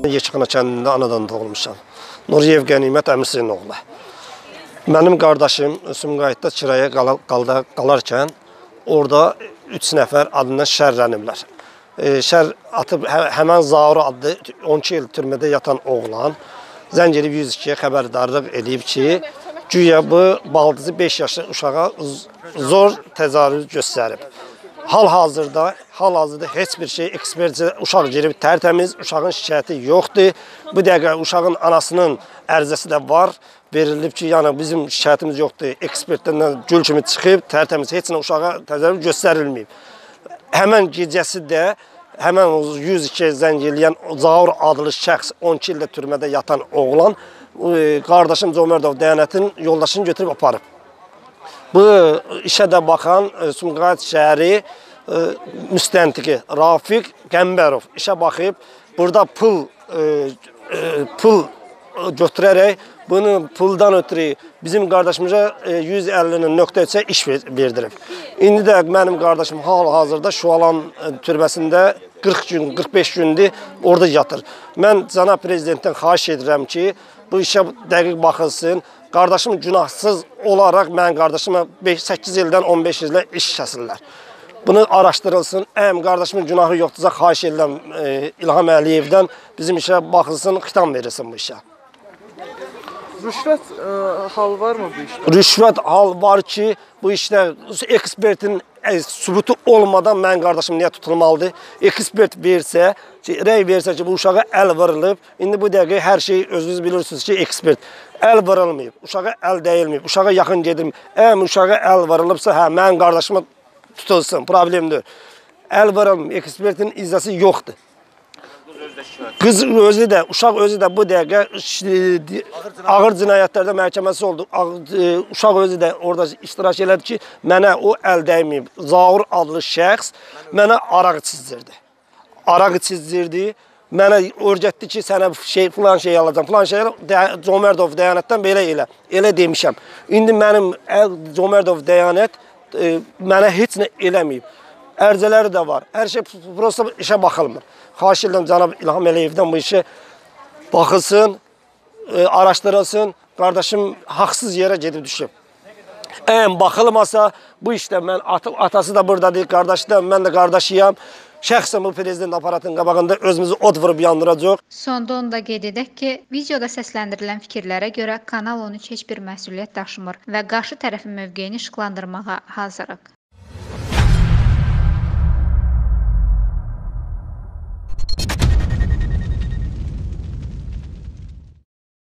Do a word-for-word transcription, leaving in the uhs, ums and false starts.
Yeçixana kəndində anadan doğulmuşam. Nuriyev Qənimət Əmirsinin oğlu. Mənim qardaşım Sumqayıtda kiraya qalarkən orada üç nəfər adından şərləniblər. Şər atıb həmən Zaur adlı on iki il türmədə yatan oğlan zəng edib yüz ikiyə xəbərdarlıq edib ki, güya bu baldızı beş yaşlı uşağa zor təzahürü göstərib. Hal-hazırda, hal-hazırda heç bir şey ekspertiza uşaq girib tərtəmiz, uşağın şikayəti yoxdur. Bu dəqiqə uşağın anasının ərizəsi də var. Verilib ki, yəni bizim şikayətimiz yoxdur. Ekspertlərdən gül kimi çıxıb, tərtəmiz heç nə uşağa təzahür göstərilməyib. Həmən gecəsi də həmən yüz ikiyə zəng eləyən Zaur adlı şəxs on iki ildə türmədə yatan oğlan qardaşım Comerdov Dəyanətin yoldaşını götürüb aparıb. Bu işə də baxan Sumqayıt şəhəri müstəntiqi Rafiq Qəmbərov işə baxıb, burada pul, pul götürərək bunu puldan ötürü bizim qardaşımıza yüz əlli nöqtə üçə iş verdirib. İndi də mənim qardaşım hal-hazırda Şualan türbəsində qırx gün, qırx beş gündür orada yatır. Mən cənab prezidentdən xahiş edirəm ki, bu işə dəqiq baxılsın. Qardaşım günahsız olaraq mənim qardaşıma səkkiz ildən on beş illə iş kəsirlər. Bunu araşdırılsın. Əm qardaşımın günahı yoxdursa xahiş edirəm İlham Əliyevdən bizim işə baxılsın, xitam verilsin bu işə. Rüşvət hal varmı bu işdə? Rüşvət hal var ki, bu işdə ekspertin sübutu olmadan mənim qardaşım niyə tutulmalıdır? Ekspert versə, rəy versə ki, bu uşağa əl vırılıb, indi bu dəqiqə hər şey özünüz bilirsiniz ki, ekspert əl vırılmayıb, uşağa əl dəyilməyib, uşağa yaxın gedilməyib. Əm uşağa əl vırılıbsa, hə, mənim qardaşıma tutulsun, problemdir. Əl vırılmayıb, ekspertin izzəsi yoxdur. Qız özü də, uşaq özü də bu dəqiqə ağır cinayətlərdə məhkəməsi oldu. Uşaq özü də orada iştirak elədi ki, mənə o əl dəyməyib. Zaur adlı şəxs mənə araq çizdirdi. Araq çizdirdi. Mənə öyrətdi ki, sənə şey, filan şey alacam, filan şey alacam. Comerdov Dəyanətdən belə elə, elə demişəm. İndi mənim Comerdov Dəyanət mənə heç nə eləməyib. Ərzələri də var. Hər şey prosta işə baxılmır. Xahiş edirəm cənab İlham Əliyevdən bu işə baxılsın, araşdırılsın. Qardaşım haqsız yerə gedib düşüb. Əm baxılmasa bu işdə mən atası da buradadır, qardaşı da, mən də qardaşıyam. Şəxsən bu prezident aparatının qabağında özümüzü od vurub yandıracaq. Sonda onu da qeyd edək ki, videoda səsləndirilən fikirlərə görə Kanal on üç heç bir məsuliyyət daşımır və qarşı tərəfin mövqeyini işıqlandırmağa hazırıq.